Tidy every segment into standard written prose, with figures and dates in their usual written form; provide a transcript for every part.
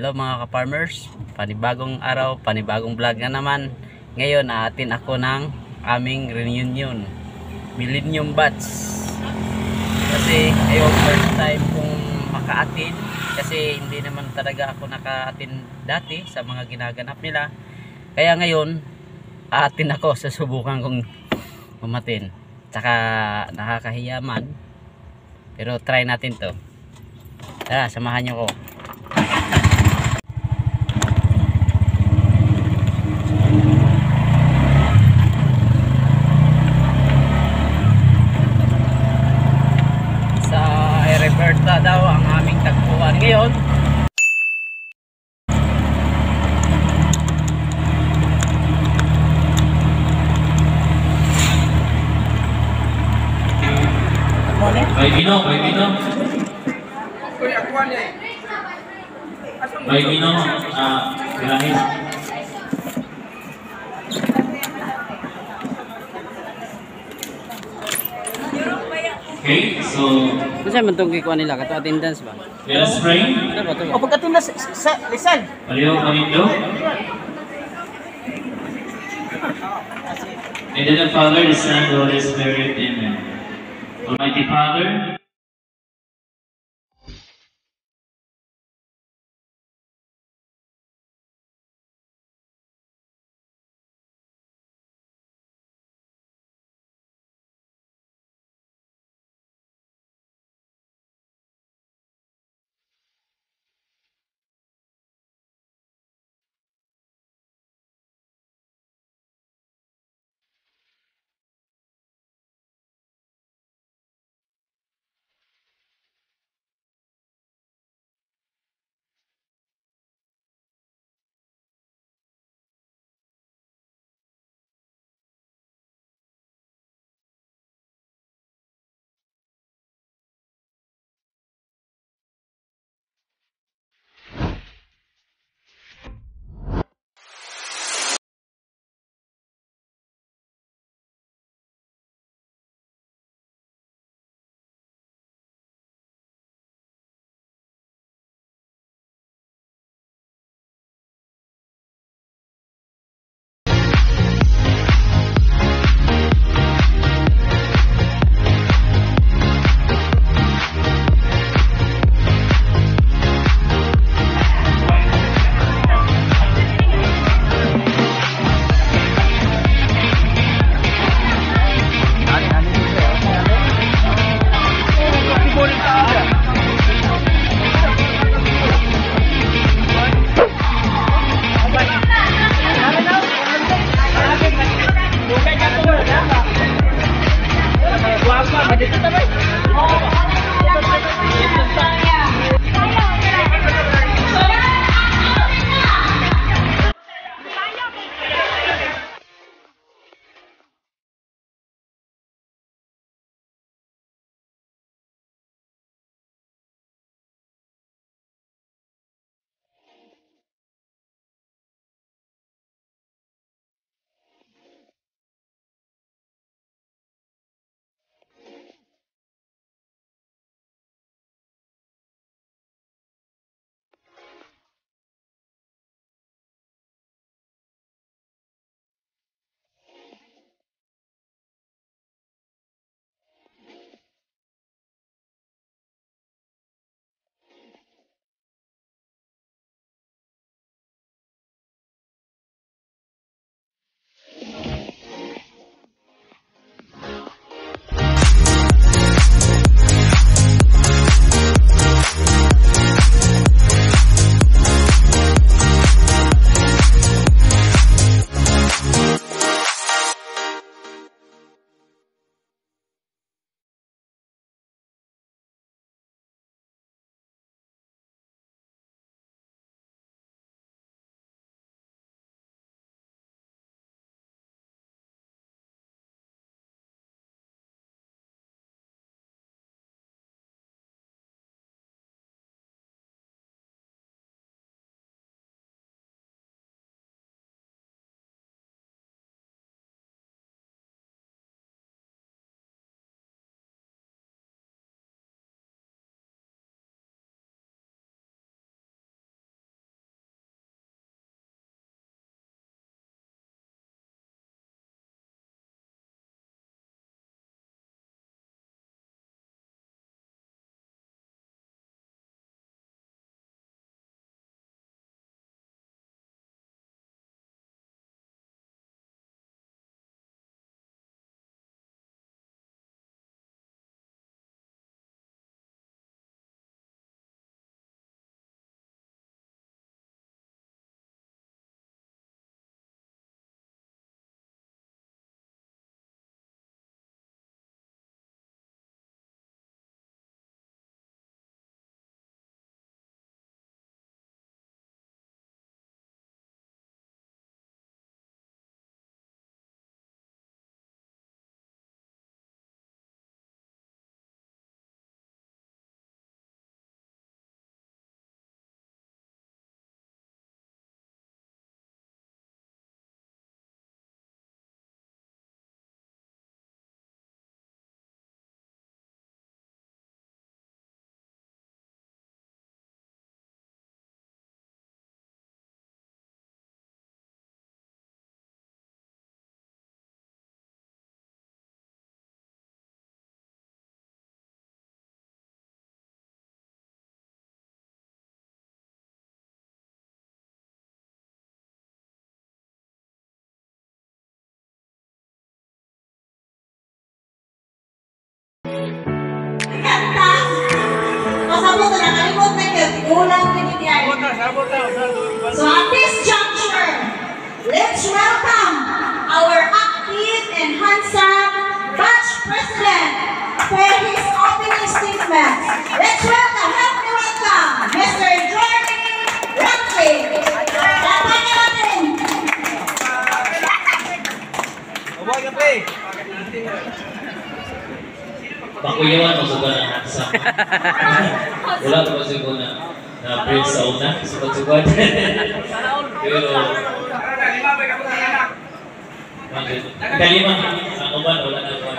Hello mga ka-farmers, panibagong araw, panibagong vlog na naman. Ngayon aatin ako ng aming reunion, Millennium Batch. Kasi ngayon first time kong makaatin, kasi hindi naman talaga ako nakaatin dati sa mga ginaganap nila. Kaya ngayon aatin ako, susubukan kong umatin. Tsaka nakakahiya man, pero try natin to. Tara, samahan nyo ko. Roberta daw ang aming tagpuan ngayon. May Bino. May Bino, bilangin. Okay, so Kasi man itong kikuha nila, kato attendance ba? let us pray. Ano ba ito ba? O pagkatapos sa Rizal. Paliw panindo. In the name of the Father, the Son, and the Holy Spirit, Amen. Almighty Father, at kulang pinigyan. So at this juncture, let's welcome our active and handsome batch president for his opening statement. Let's welcome, help me welcome, Mr. Jordan Ramsey. Lapan natin. Pakuyawan mo sa ng handsome. Wala pa kasi ko na print sa una, sa pagsugod. Pero, kalima, ako man, wala na ako.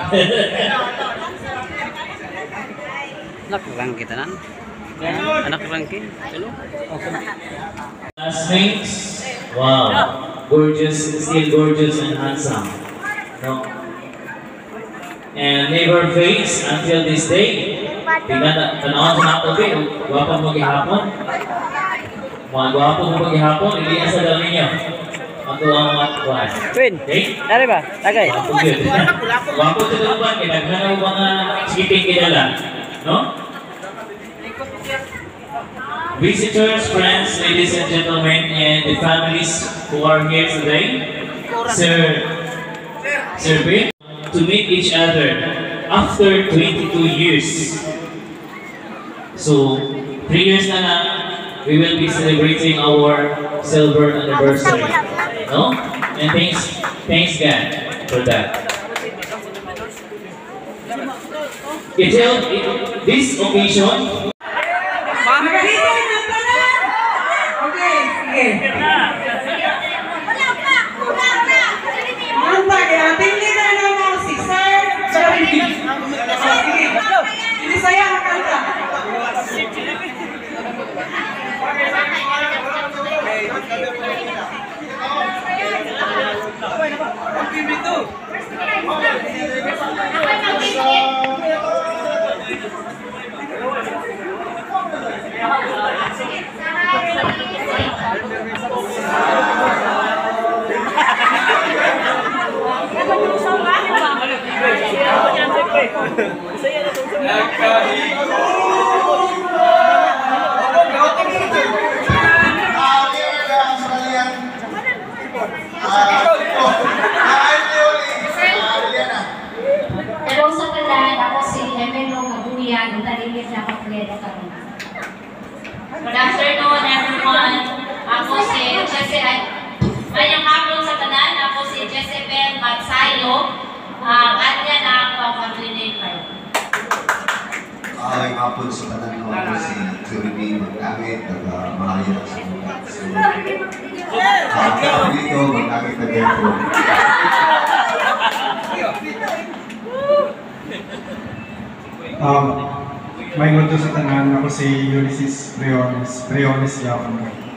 Anak lang kita nan. Anak lang kita. Hello. Classmates, wow, gorgeous, still gorgeous and handsome. No? And never face until this day. Tingnan na, tanawin sa nato, guwapa mo gihapon. Mga guwapo mo paghihapon, hindi sa daw ninyo. Ako ang mga kuwan. Queen. Okay? Dari ba? Tagay. Guwapo yun. Guwapo sa dalupan, kinaghan mo mga skipping kinala. No? Visitors, friends, ladies and gentlemen, and the families who are here today, Sir Ben, to meet each other after 22 years. So, 3 years na we will be celebrating our silver anniversary. No? And thanks God for that. It's held this occasion. Okay, sige. Manta, kaya tingin na naman si Sir Charlie. Sige, hindi saya ang kanta. Hello sa tanan, ako si Emelo Kabuyan, utalimit na kapledo kami. Good afternoon everyone. Ako si Mayang hapon sa tanan, ako si Jezebel Magsayo. Kanya na ako ang coordinator. Ay, hapon sa tanan ko ako si Johnny Magkakit, taga-Mahaya sa mga. So, ako dito, Magkakit na dito. May mundo sa tanan, ako si Ulysses Briones Yapon.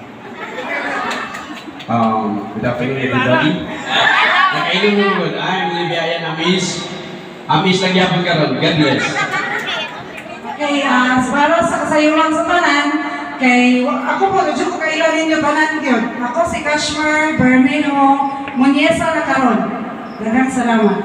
Good afternoon everybody. Nakailunod, ang libiyaya na Miss. Miss lang yapon karon. God bless. Okay, para sa kasayuran sa tanan, kay ako po, medyo ko kailan ninyo tanan yun. Ako si Kashmir Bermejo Muñeza na karon. Daghang salamat.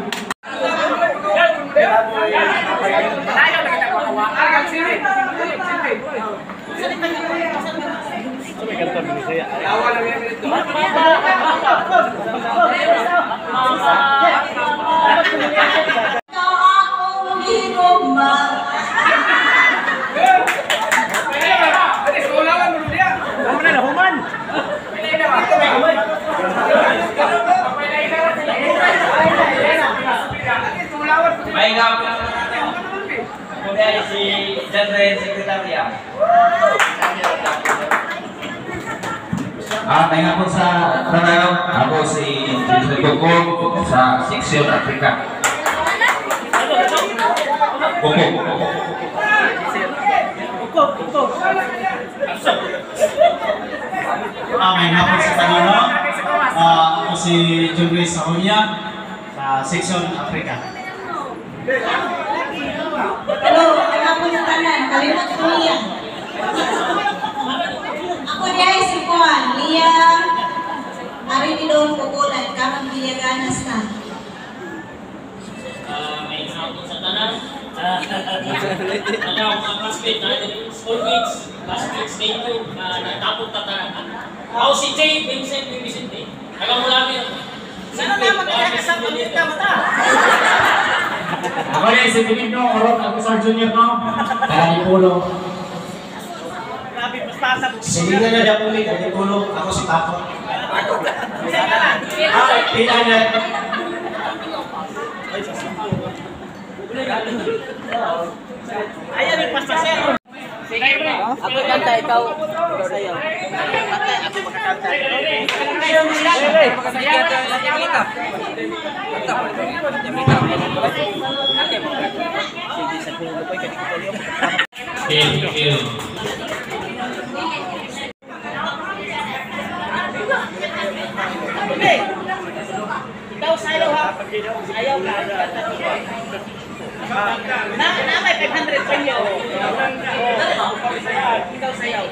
May nga po. Ako dahil si General Secretary. May nga po sa Tanao, ako si Bukog sa Section Africa. Bukog. May nga po sa Tanao. Ako si John Luis Sahunya sa Section Africa. Hello, ako po sa tanan, kalimot ko niya. Ako niya si Juan, Lia, ari ni Don Kukulan, kamang Villaganas na. May hapon sa tanan. Ako ang classmate na schoolmates. classmates ninyo na natapos tatanan. Ako si Jay Vincent Vicente. Nagamulabi ako. Sana naman nakakasama kita mata. Ako rin si Pilipino, Orok, ako sa junior no. Kaya ni Polo. Grabe, mas pasap. Sige na na po ni Polo, ako si Tato. Pila na. Ayan yung pasasero. Ako kanta, ikaw sayaw. Kanta, ako makakanta. Thank you. Ikaw sayaw ha. Sayaw ka. Na may 500 pa niyo. Ikaw sayaw.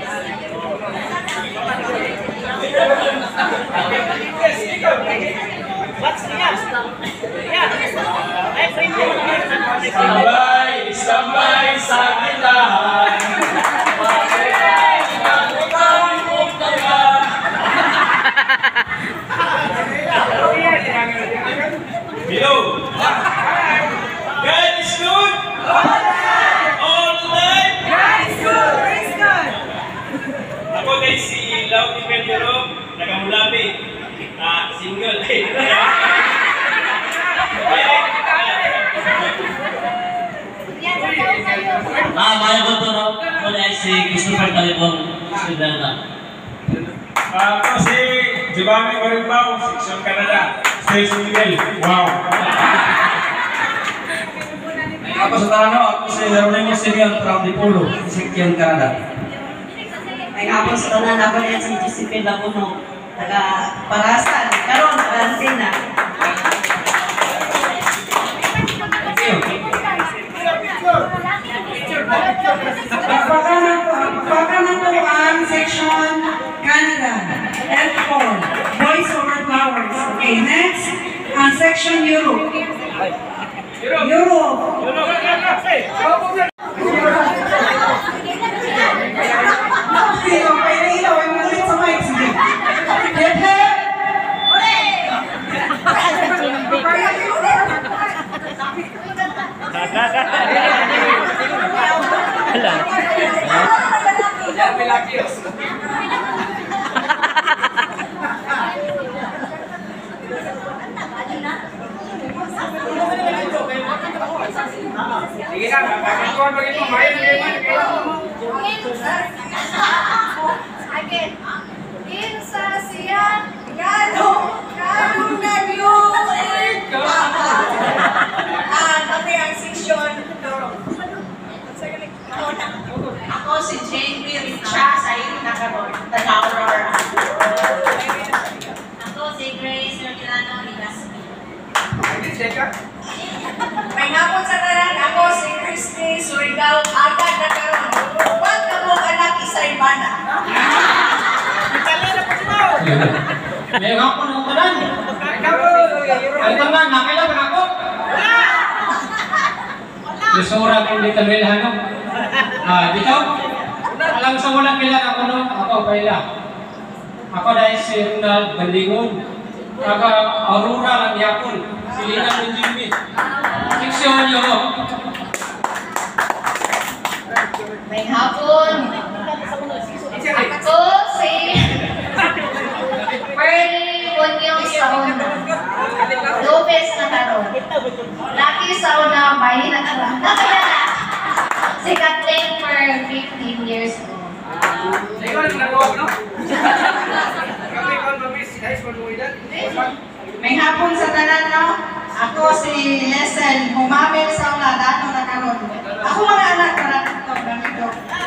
What's next? Yeah. Ay, premium. Standby sa kilahan. Hello. God is good. All the time. God is good! Praise God! Ako guys si Lauti Pedro, nagamulabi. Single. Maya ko to, no? Ako na si Christopher Calibong, Studenta. Ako si Giovanni Marimbao, Section Canada, Station Miguel. Wow! Ako sa Tarano, ako si Jeronimo Simeon from Dipolo, Section Canada. Ay ako sa tanan ako niya si Josephine Lapuno, taga Parasan, karon taga Antena. Pagpapakanan po ang section Canada, F4, Voice Over Flowers. Okay, next, ang section Europe. Europe. Sino, pwede ilaw, ay magulit sa mic. Sige. Hip hip. Sige na, kakatuan bagay mo, mayan na kayo man. Again, insasiyan, gano na niyo tapi ang section ako si Jane B. Richa sa iyo nakaroon, taga-Aurora. Ako si Grace Orlando Ligaspi. May hapon sa tanan, ako si Christy Surigao, agad nakaroon. Huwag ka mo anak isa'y bana. May ako ng tanan. Ay tanan, nakailan pa ako? Lusura kong dito Milano. Dito? Alam sa walang kailan ako no? Ako paila. Ako dahil si Ronald Bandingon. Taga Aurora lang yapon. Silina ng Jimmy. Fiksyon nyo mo. May hapon. Ako si Pearly Munoz Sauna. Lopez na taro. Laki Sauna, bayi na taro. Nakilala. Si Kathleen for 15 years old. May hapon sa tanan, no? Ako si Lesel, humamil sa una, dano na karon. Ako mga anak na ito, ganito.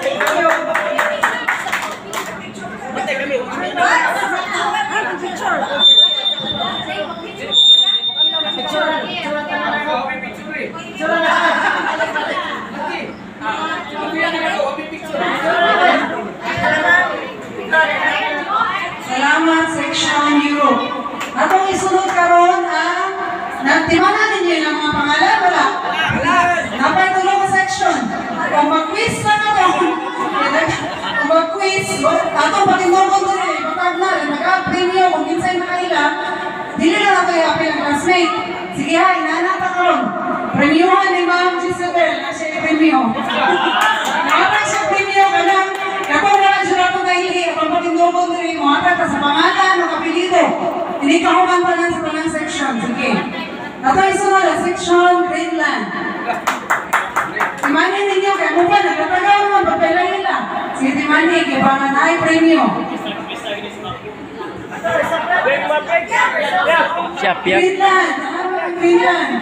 Salamat, section Europe. Atong isunod karon ang nagtimanan ninyo ng mga pangalan, wala? Dapat tulong ka section. Kung mag-quiz na ka miss, atong pagindong ko rin, patag na, nag-premium, kung minsan na kaila, dili na lang kayo apil ang classmate. Sige ha, inanata ko ron. Premiuman ni Ma'am Gisabel, na siya premium. Nakapag siya premium ka lang, kapag wala siya na itong kaili, atong pagindong ko rin, mga ka sa pangalan, mga apelido. Hindi ka kumanta lang sa panang section, sige. Ato isunod ang section Greenland. Timani ninyo, kaya mo ba, nagtatagaw naman, papela nila. Sige, Timani, kaya ba nga na premium. Siap, ya. Greenland, Greenland.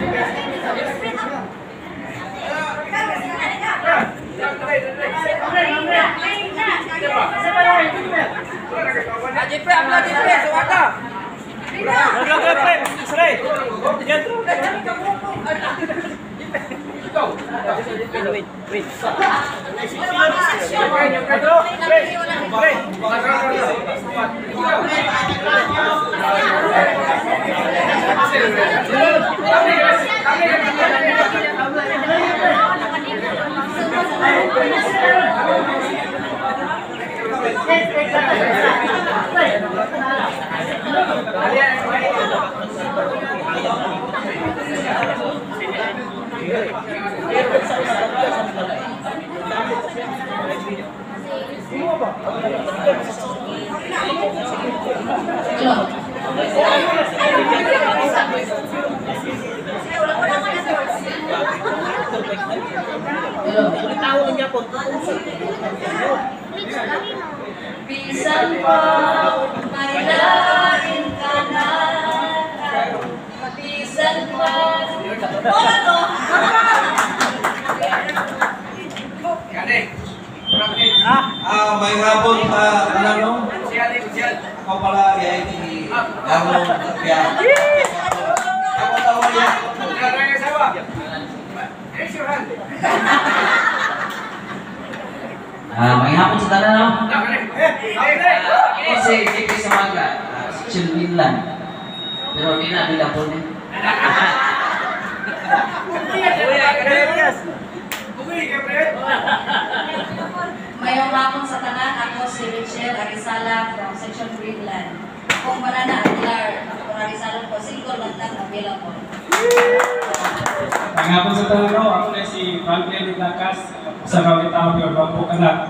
Bisan pa may lain ka na, bisan pa. Wala to. May hapon pa, ano? Ako pala, kaya hindi gano'n kaya. Ako tawa yan. May hapon sa tanan, no? Ako si JP Samaga, section Greenland. Pero di na bilang po din. Mayong hapon sa tanan, ako si Richelle Arizala from Section Greenland. Kung wala na, Pilar, ako Arizala po, single lang lang available. Ang hapon sa tanong, ako na si Franklin Lakas, sa kami tao, pero bampo ka na.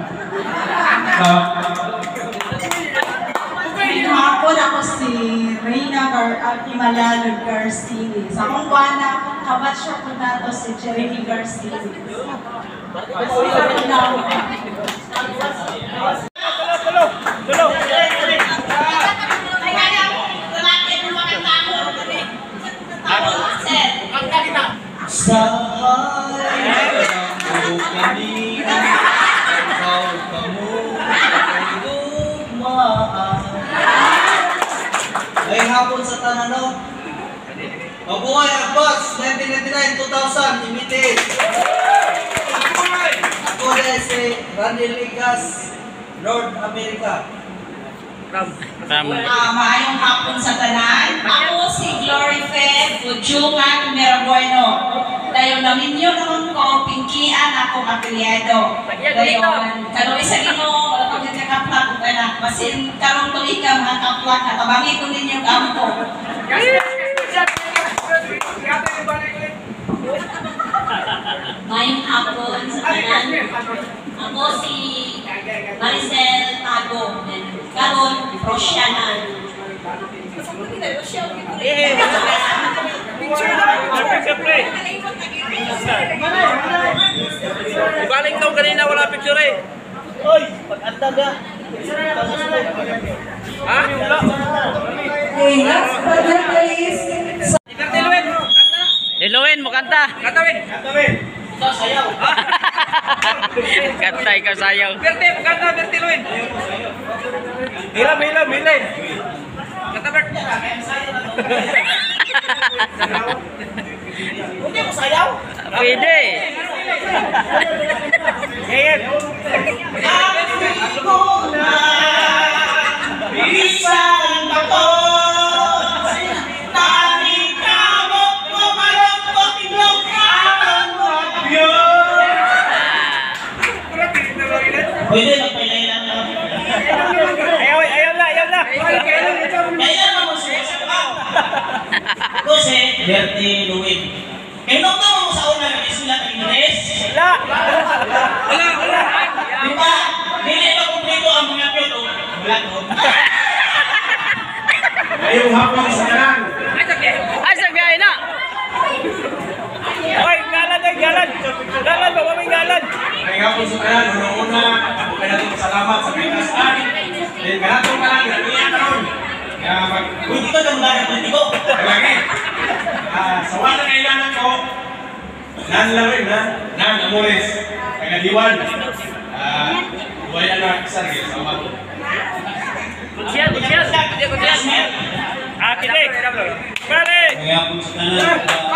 Ngayong hapon ako si Reina Imalalo Garcini. Sa akong buwana, kabatch ko na to si Jeremy Garcini. May hapon sa tanano. Mabuhay ang boss, 1999-2000, imitate. Ako na si Randy Ligas, North America. Maayong hapon sa tanan. Ako si Glory Fed Ujungan Merabueno. Dayon namin yun naman ko, pingkian ako kapiliado. Dayon, kanoy sa ino, wala pag nagkakaplak ko na, basin karong tuloy ka mga kaplak, natabangi ko ninyo kampo. Ngayong hapon sa tanan, ako si Maricel Tago, karon Rosiana. Ibalik daw kanina, wala picture eh. Oy, pag-anda ka. Ha? Okay, last but not least, Elowen, mo kanta. Katawin. Ikaw sayaw. Kanta, ikaw sayaw. Berti, kanta, Berti Luin. Hilam. Kanta, Bert. Pwede mo sayaw? Pwede. Ngayon. Bisan ako, tani kamot mo marapot iblog ang mabyo. Pwede, magpailay lang. Bertie Luwin. Kaya nung mo sa una ng isula ng Ingles? Wala! Di ba? Dili pa kumplito ang mga piyot. Wala ko. Ngayong hapon sa kanan. Ay, sa gaya na! Oy, galan! Galan ba? Mamay galan! Ngayong hapon sa kanan. Una-una, ako kaya natin salamat sa kailasan. Then ganatong kanan, ganatong karon. Kaya Uy, dito na mula ng politiko. lagi. Sa wala kailangan ko, nanlawin na, nan Amores, Kagadiwan. Buhay anak, sarili sa mga. Kutsyan! Kinik! Pare! Kaya po sa kanan.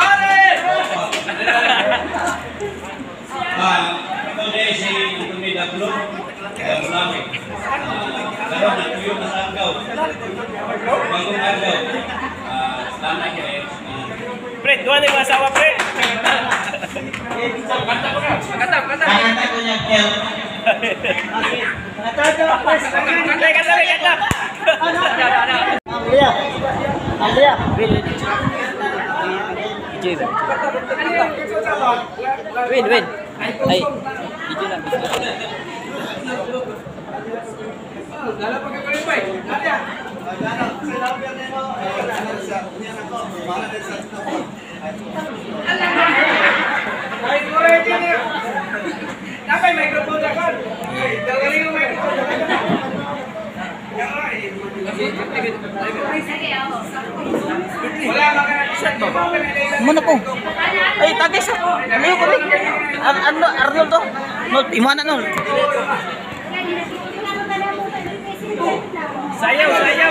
Ito din si Anthony Daplo. Kaya po namin. Karoon na tuyo na sa agaw. Bagong agaw. Tanay kayo. Pre, doon yung asawa, pre! Kanta ko niya, Kel. Kanta! Andrea! Win! Ay, video lang. Mana po? Ay, tagis. Ano ko rin? Ano, Arnold to? Nol, imana nol. Sayaw!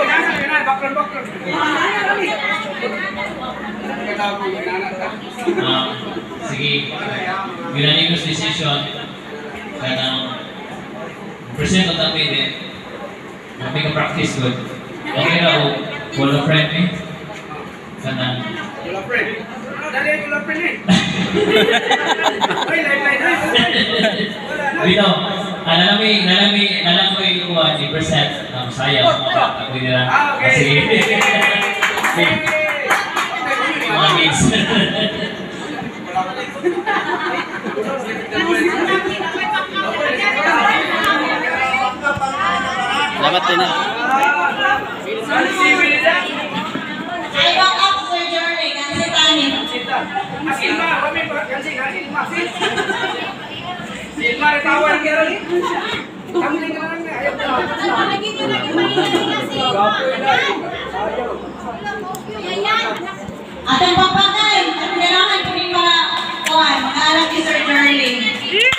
Sige, unanimous decision kanang present on that way din. Make a practice good. Okay na o, wala friend eh. Kanang Dito, nalang ko yung i-present ng sayaw. Ako nila. Kasi, mga kids. Salamat din na. I walk up Sir Jerry, kasi tanin. Atong papagay, at kailangan po yung mga alam ni Sir Jerry.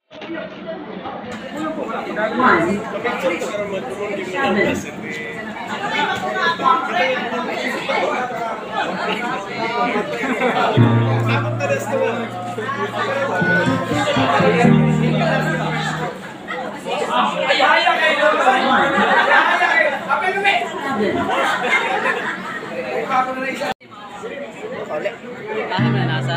Tahan na nasa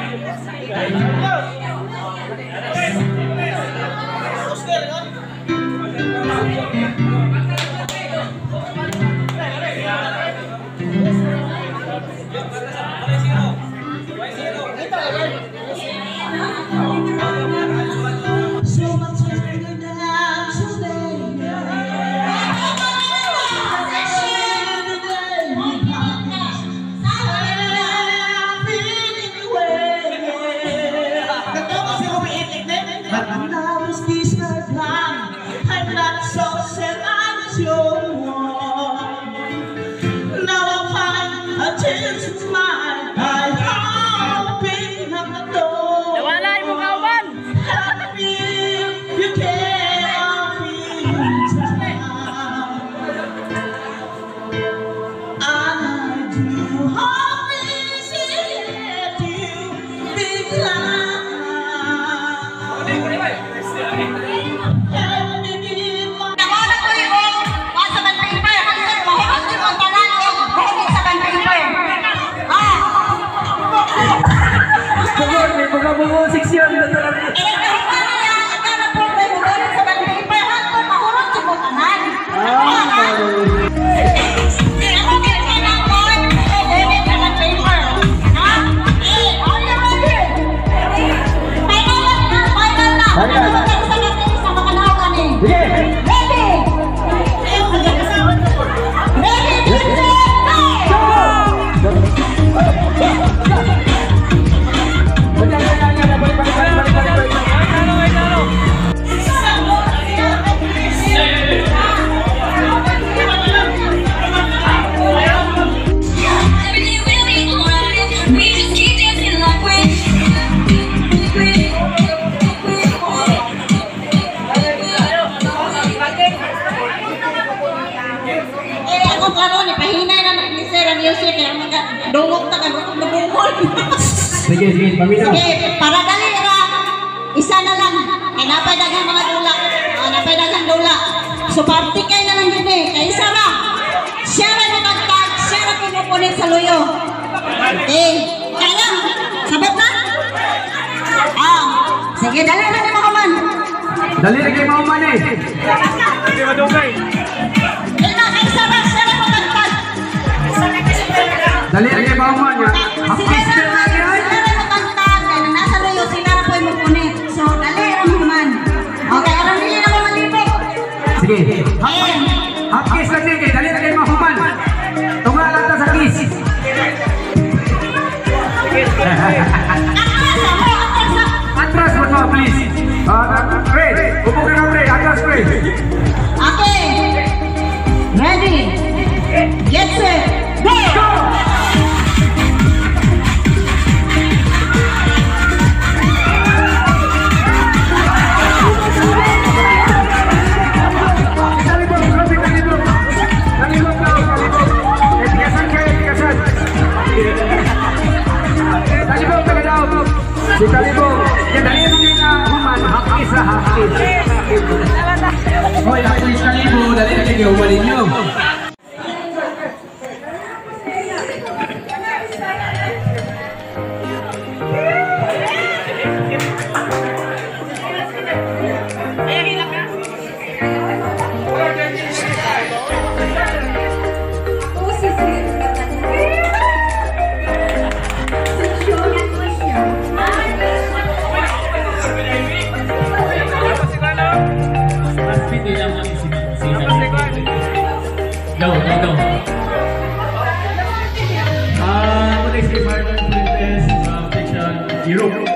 Sige, paminaw. Sige, para dali ra. Isa na lang. Kaya napay daghang mga dula. Napay daghang dula. So party kay na lang yun eh. Kaya isa ra. Siya ra nagtag, siya ra pinupunit sa luyo. Okay. Kaya, sabot na? Sige, dali na ni mga man. Dali na kayo mga man eh. Hindi na, kaya isa ra, siya ra nagtag. Dali na kayo mga man. Sige, sila ra nagtag. Kaya nasa luyo, sila ra po yung mupunit. So, dali ra mga man. Okay, aram nila na mga libig. Sige. Half kiss lang din kayo. Dali na kayo mga man. Tunga lang ta sa kiss. Atras mo mga please. Pray. Upo ka na pray. Atras pray. Okay. Ready. Get set. Go. Si Talibong, yan dali na human, hakis na hakis. Hoy, hakis Talibong, dali na kayo, humanin nyo. Go. What is the Martin Princess Fiction Europe?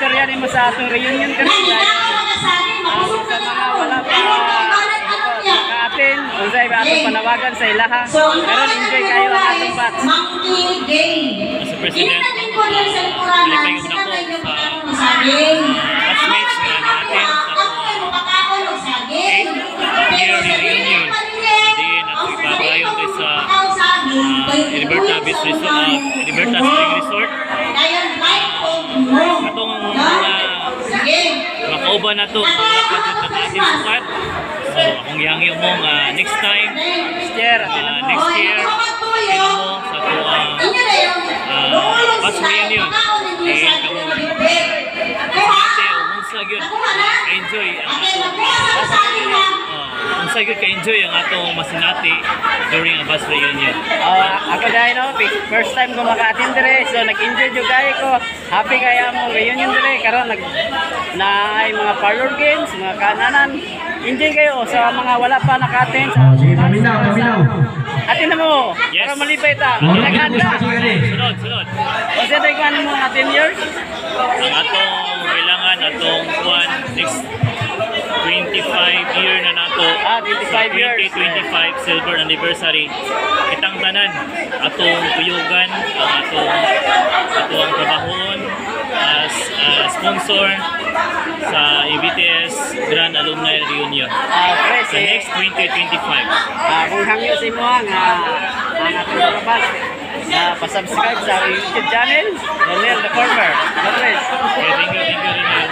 istorya mo sa atong reunion kasi sa mga wala pa ka-atin, unsay ba atong panawagan sa ilaha. Pero enjoy kayo ang atong batch. Monkey game. Mr. President, Ko lang sa likuran sila kayo magkaroon ng saging. classmates nga natin Ako ay makakaon ng saging. Pero sa reunion, pagayon tayo sa Liberta Beach Resort, Liberta Spring Resort. Dayon light of mo. Atong mga makauban na to, mga kapatid na ating sukat. So, akong gihangyo mo nga next time, Next year, next year, ito mo sa tuwang batch reunion. Unsa gyud enjoy ang unsa gyud ka-enjoy ang atong masinati during a batch reunion. ako dahil no, first time ko maka-attend dire, so nag-enjoy jud kayo ko. Happy kaya mo reunion dire karon na ay mga parlor games, mga kananan. Enjoy kayo sa mga wala pa naka-attend. Sige, paminaw. Atin na mo, Yes. para malipay ta. Oh, Nag-handa. Sunod. Kasi tayo kung ano mo nga 10 years? Ang atong kailangan atong next 25 year na nato. 25 years. 2025 silver anniversary. Kitang tanan atong tuyugan ang atong trabahon as sponsor sa ABTS Grand Alumni Reunion. Sa next 2025. Kung hangyo sa imo nga ang atong labas, pa-subscribe sa YouTube channel, Ronel the Farmer. Okay, thank you Ronel.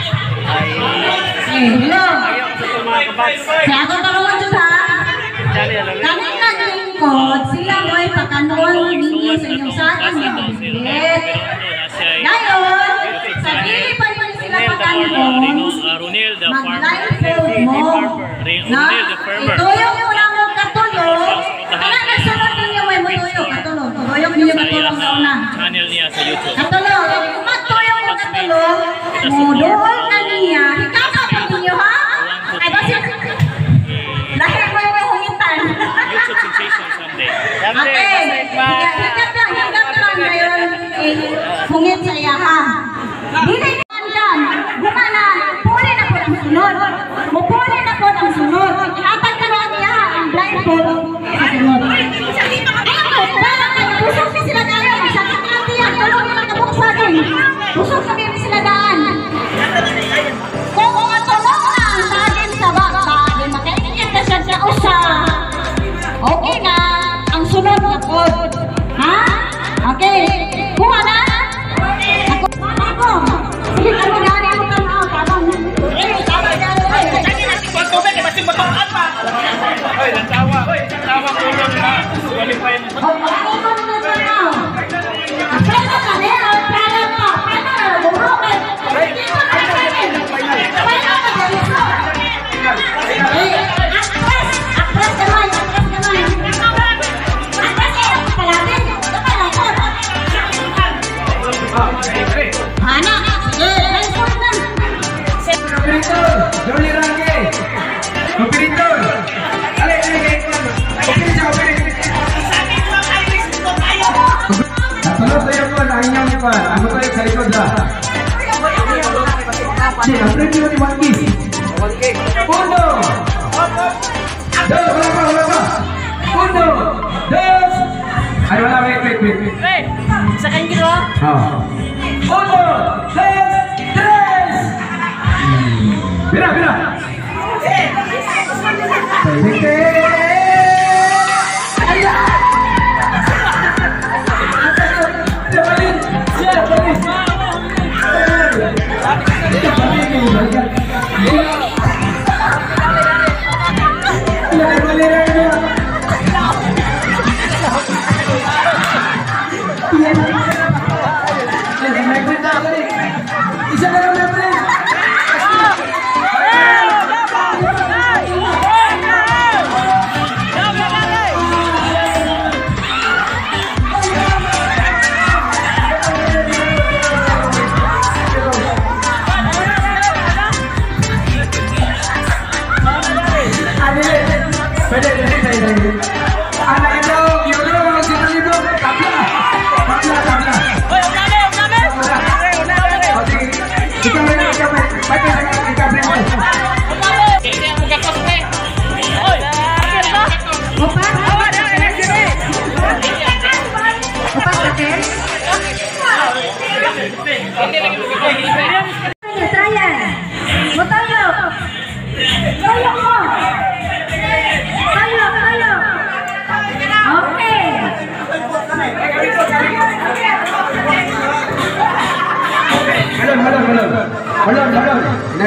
Hello. Ayaw ko sa itong mga kabats. Sa ako tulungan dyan ha. Channel, Ronel. Kami naglingkod, sila mo ay pagkanuan ninyo sa inyong saan yung bibilit. Ngayon, sa dili pa rin sila pagkanuan, Ronel the Farmer. mag-blindfold mo. Na, Ronel the Farmer. ituyok mo lang mo katulong. Kaya nagsunod ninyo may mutuyok katulong. Tuyok ninyo katulong sa una. Channel niya sa YouTube. Katulong, kung matuyok mo katulong, muduol na niya. Hikasa pa ninyo ha? Ay basi, lahir mo yung humitan. YouTube sensation someday. Someday, basta Hingap lang ngayon. Hungit sa iya ha. Dili kandan, gumana, puli na po ang sunod. Mupuli na po ang sunod. Ihatag ka na niya ang blindfold sa sunod. Busog ni sila daan. Sakit ang tiyak. Tulong nila kabuk sa akin. Busog kami sila daan. Kung matulong na sa akin sa bata, makainit na siya sa usa. Okay na. Ang sunod na po. Ha? Okay. Kuha na? Ako. Sige, kami gani mo ka na. Tamang. Tamang gani. Ano tayo sa likod na? Sige, ang preview ni One Kiss. Uno! Dos! Wala pa! Uno! Dos! Ay, wala, wait. Hey, isa kayong ginawa? Oh. Uno! Dos! Tres! Bira! Isa na lang na, friend!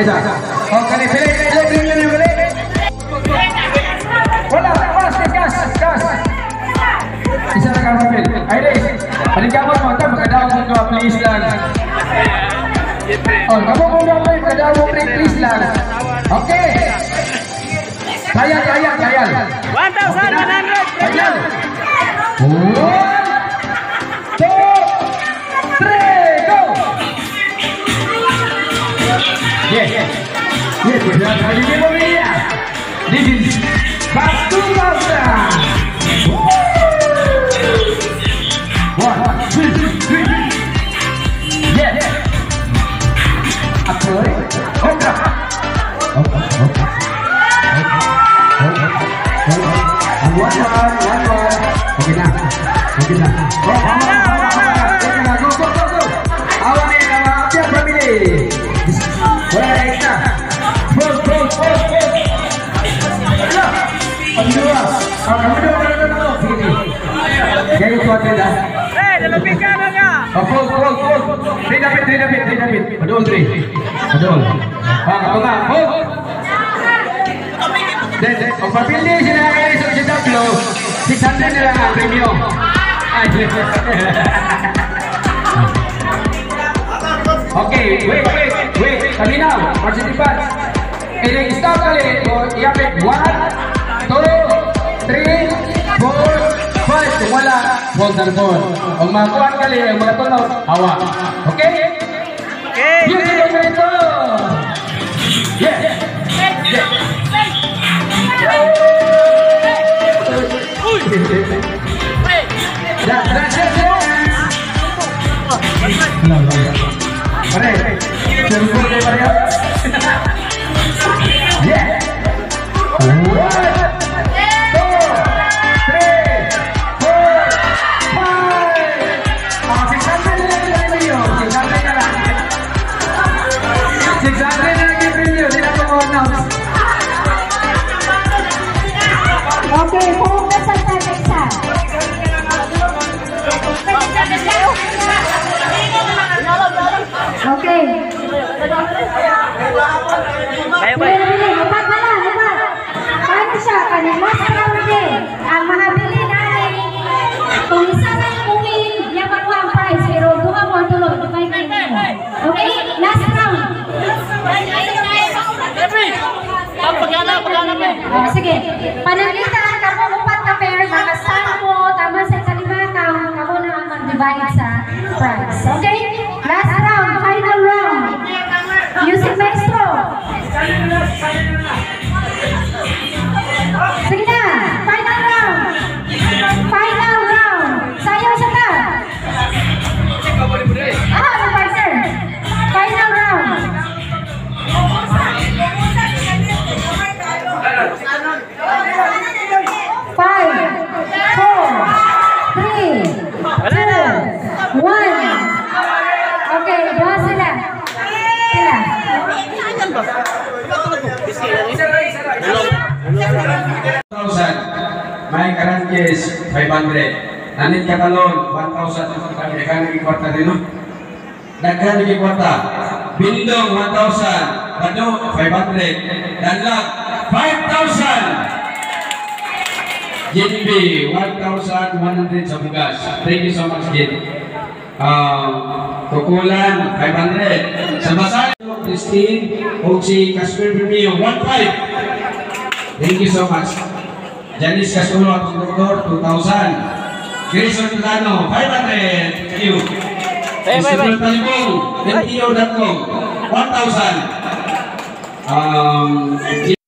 isa. Oh, kali, pili, reunion yung pili. Wala, gas. Isa na kang mapil. Iris, paligyaman mo ito, magkadaw mo ito, please lang. Oh, kamu mo na play, magkadaw mo play, please lang. Okay. Sayang. 1,100. Sayang. 1, 2, 3, go. Yes. This is back 2,000. 1, 2, 3. Yes. Apoy. Kontra. One. Okay na. Go. Awanin ang Apia family. Wait na. Go. Adiwa. Kamu dulu. Kayu kuat dah. Lebih kanan ya. Full. Three David. Padul. Kamu nggak full. Pagpapili sila kayo sa tatlo, 600 na lang ang premium. Okay, wait. Kalinaw, participants. Stop kali. Iapit 1, 2, 3, 4, 5. Wala, hold the phone. Ang mga kuwan kali, ang mga tulog, hawak. Okay? Music operator! Yeah. Okay, focus sa isa. Okay. Dapat. Paano siya? Kanila sa kauli. Ang mahabili natin. Kung isa na umin, yan makuha ang prize. Pero buka mo ang tulog. Okay, last round. Sige, panalitan kamu 4 ka pair, makasama mo, tama sa kalimataw, kamu na ang mag-divide sa prize. Okay? Last round, final round. Music maestro. Sige na, final round. Sayaw siya ta. My partner. Final round. 5, 4, 3, 2, 1. Okay, bawa sila. May Karangkes 500. Nanit Katalon 1,000. Kami akan lagi kuarta dulu. Daghan lagi kuarta. Bindong 1,000. Bado 500. Danlag 5,000. JB 1,100 sa bugas. Thank you so much, Jin. Kukulan 500. Sa Basay Christine o si Casper Bermeo 1,500. Thank you so much. Janice Casulo at Doktor 2,000. Grayson Milano 500. Thank you. Mr. Talibong NTO.com 1,000.